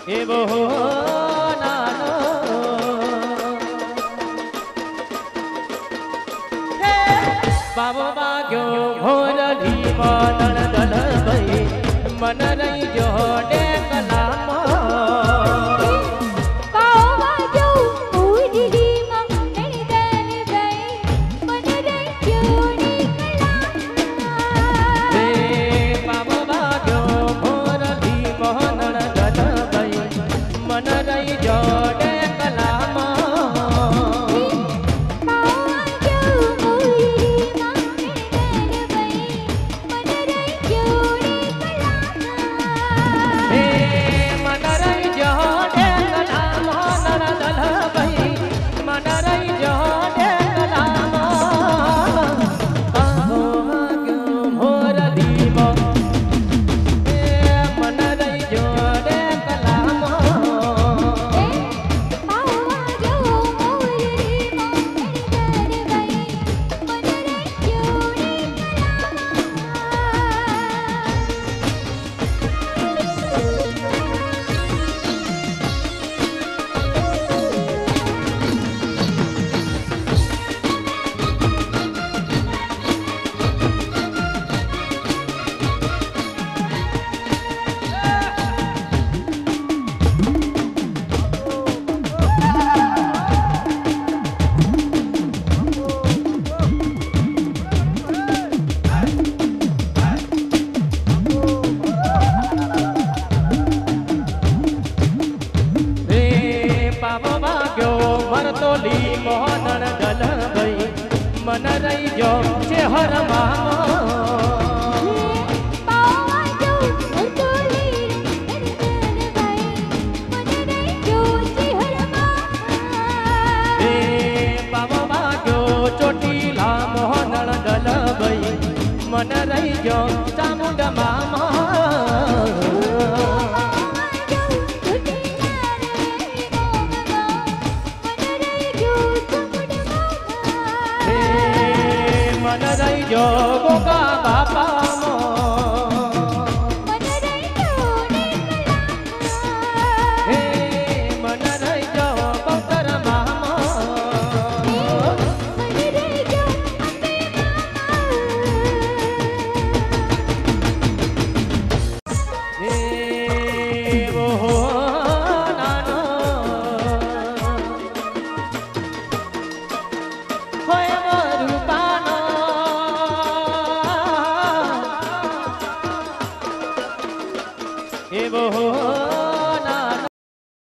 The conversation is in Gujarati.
એવો નાનો બાબો વાગ્યો મોરલી મનણ દલ ભઈ મન રહી જોડે કલામાં બાબો વાગ્યો મોરલી મનણ દલ ભઈ મન રહી જોડે કલામાં રે બાબો વાગ્યો મોરલી મનણ દલ ભઈ મન રહી જોડે કલામાં મોહનણ દલ ભઈ મન રહી જો છે હર ચોટીલા મોહનણ દલ ભઈ મન રહી જો ચામુંડ મામા જો